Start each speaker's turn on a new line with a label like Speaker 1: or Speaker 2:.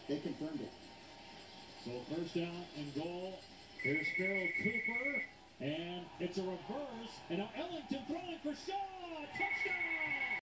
Speaker 1: They confirmed it.
Speaker 2: So first down and goal. Here's Farrell Cooper, and it's a reverse. And now Ellington throwing for Shaw. Touchdown!